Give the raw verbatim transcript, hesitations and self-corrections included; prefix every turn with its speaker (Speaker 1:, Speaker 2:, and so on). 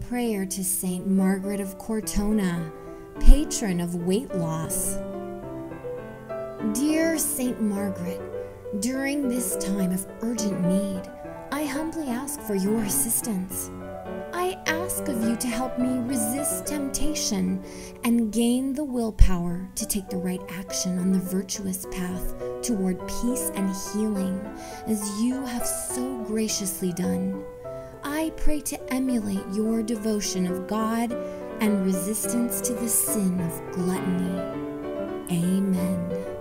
Speaker 1: prayer to Saint Margaret of Cortona, patron of weight loss. Dear Saint Margaret, during this time of urgent need, I humbly ask for your assistance. I ask of you to help me resist temptation and gain the willpower to take the right action on the virtuous path toward peace and healing, as you have so graciously done. I pray to emulate your devotion of God and resistance to the sin of gluttony. Amen.